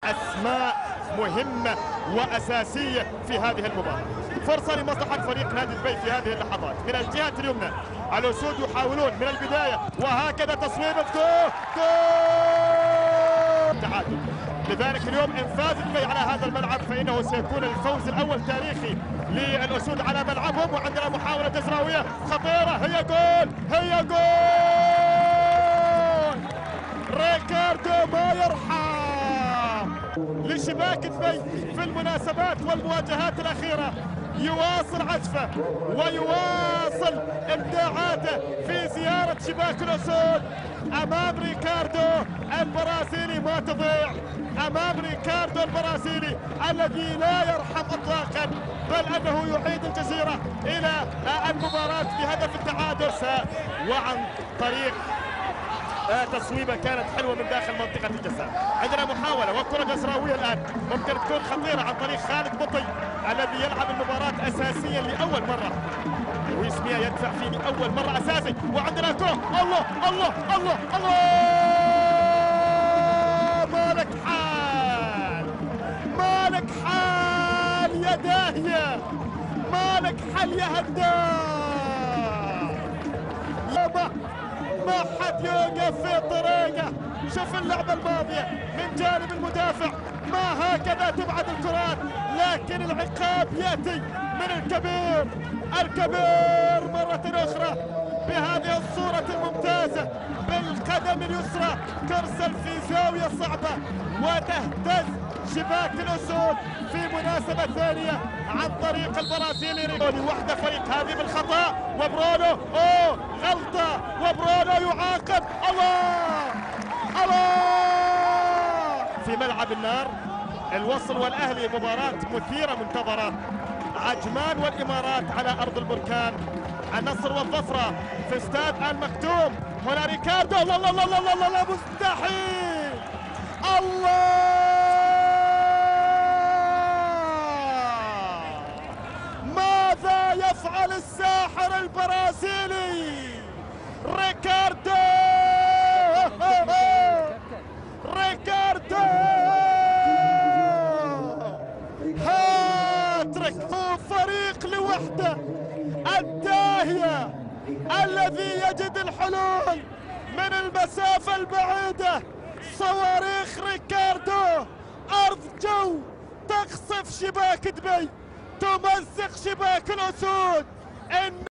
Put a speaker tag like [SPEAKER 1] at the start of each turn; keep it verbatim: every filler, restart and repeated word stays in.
[SPEAKER 1] أسماء مهمة وأساسية في هذه المباراة. فرصة لمصلحة فريق نادي دبي في هذه اللحظات. من الجهة اليمنى الأسود يحاولون من البداية وهكذا تصويب جول جول تعادل. لذلك اليوم انفاذ دبي على هذا الملعب فإنه سيكون الفوز الأول تاريخي للأسود على ملعبهم. وعندنا محاولة جزراوية خطيرة، هي جول هي جول ريكاردو ما يرحم لشباك دبي في المناسبات والمواجهات الأخيرة. يواصل عزفه ويواصل ابداعاته في زيارة شباك الأسود امام ريكاردو البرازيلي. ما تضيع امام ريكاردو البرازيلي الذي لا يرحم اطلاقا، بل انه يعيد الجزيرة الى المباراة بهدف التعادل. وعن طريق تصويبه كانت حلوه من داخل منطقه الجزاء. عندنا محاوله وكره جزراويه الان ممكن تكون خطيره عن طريق خالد بطي الذي يلعب المباراه اساسيا لاول مره. لويس ميا يدفع فيه لاول مره اساسي. وعندنا كره، الله الله الله الله مالك حال مالك حال يا داهيه، مالك حال يا هداف. ما حد يوقف في طريقه. شوف اللعبة الماضية من جانب المدافع، ما هكذا تبعد الكرات، لكن العقاب يأتي من الكبير الكبير مرة أخرى بهذه الصورة الممتازة بالقدم اليسرى، ترسل في زاوية صعبة وتهتز شباك الأسود في مناسبة ثانية عن طريق البرازيلي ريكاردو. وحده فريق هذه بالخطأ وبرونو اوه غلطة وبرونو يعاقب. الله الله في ملعب النار الوصل والأهلي. مباراة مثيرة منتظرة. عجمان والإمارات على أرض البركان. النصر والظفرة في استاد المكتوم. هنا ريكاردو، الله الله الله الله الله, الله مستحيل. الله ماذا يفعل الساحر البرازيلي ريكاردو؟ ريكاردو هاتريك. هو فريق لوحده الداهية الذي يجد الحلول من المسافة البعيدة. صواريخ ريكاردو أرض جو تقصف شباك دبي، تمزق شباك الأسود.